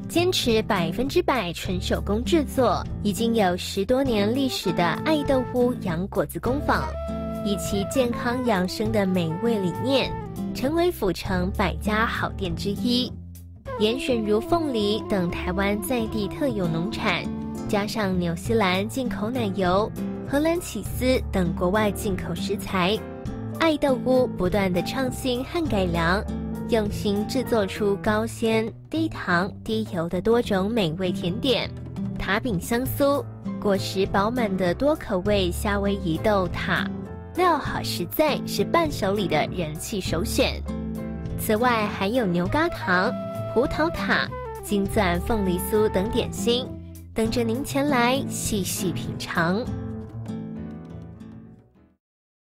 坚持100%纯手工制作，已经有10多年历史的爱豆屋洋果子工坊，以其健康养生的美味理念，成为府城100家好店之一。严选如凤梨等台湾在地特有农产，加上纽西兰进口奶油、荷兰起司等国外进口食材，爱豆屋不断的创新和改良，用心制作出高纤、低糖、低油的多种美味甜点，塔饼香酥，果实饱满的多口味夏威夷豆塔，料好实在，是伴手礼的人气首选。此外还有牛轧糖、胡桃塔、金钻凤梨酥等点心，等着您前来细细品尝。